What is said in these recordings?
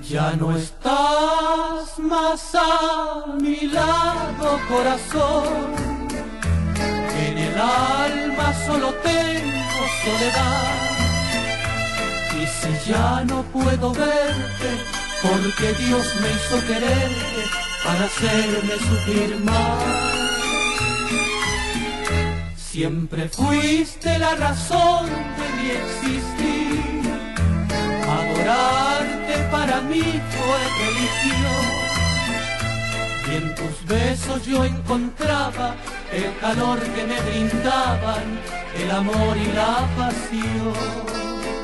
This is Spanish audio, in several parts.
Ya no estás más a mi lado, corazón. En el alma solo tengo soledad. Y si ya no puedo verte, porque Dios me hizo quererte para hacerme sufrir más. Siempre fuiste la razón de mi existir. Adorarte para mí fue religión. Y en tus besos yo encontraba el calor que me brindaban el amor y la pasión.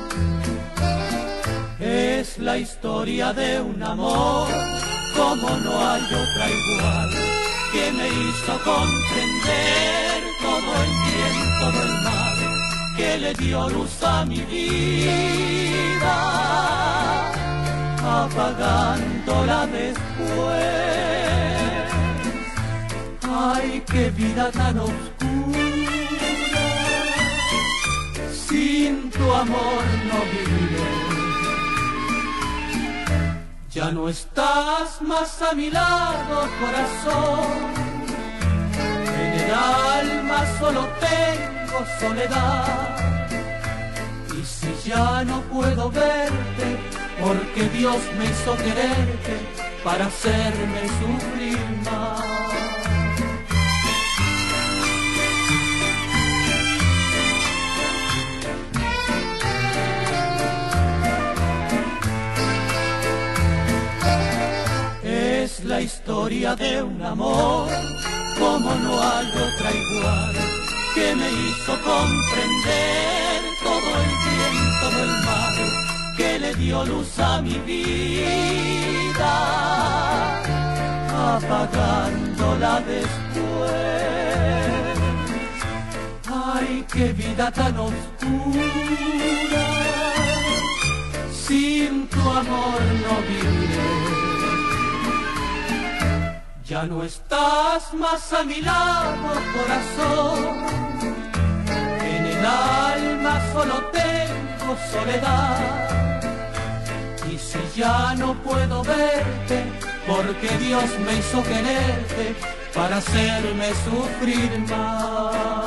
Es la historia de un amor como no hay otra igual, que me hizo comprender todo el bien, todo el mal, que le dio luz a mi vida, apagándola después. Ay, qué vida tan oscura, sin tu amor no viviré. Ya no estás más a mi lado, corazón. En el alma solo tengo soledad. Y si ya no puedo verte, porque Dios me hizo quererte para hacerme sufrir más. Es la historia de un amor como no hay otra igual, que me hizo comprender todo el bien, todo el mal, que le dio luz a mi vida, apagándola después. Ay, qué vida tan oscura, sin tu amor no viviré. Ya no estás más a mi lado, corazón. En el alma solo tengo soledad. Y si ya no puedo verte, porque Dios me hizo quererte para hacerme sufrir más.